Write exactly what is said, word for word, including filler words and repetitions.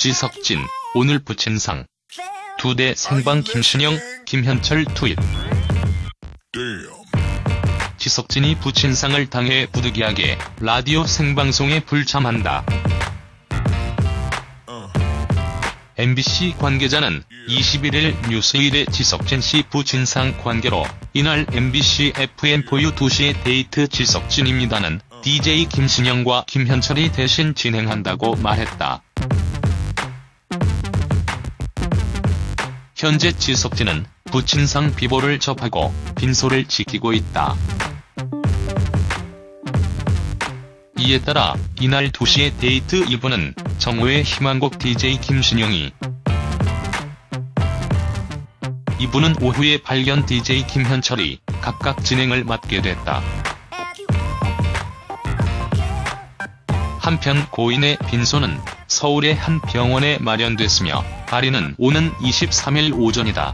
지석진, 오늘 부친상. 두 대 생방 김신영, 김현철 투입. 지석진이 부친상을 당해 부득이하게 라디오 생방송에 불참한다. 엠비씨 관계자는 이십일일 뉴스일의 지석진 씨 부친상 관계로 이날 엠비씨 에프엠 보유 두 시의 데이트 지석진입니다는 디제이 김신영과 김현철이 대신 진행한다고 말했다. 현재 지석진은 부친상 비보를 접하고 빈소를 지키고 있다. 이에 따라 이날 두 시의 데이트 일 부는 정오의 희망곡 디제이 김신영이, 이 부는 오후에 발견 디제이 김현철이 각각 진행을 맡게 됐다. 한편 고인의 빈소는 서울의 한 병원에 마련됐으며 발인은 오는 이십삼일 오전이다.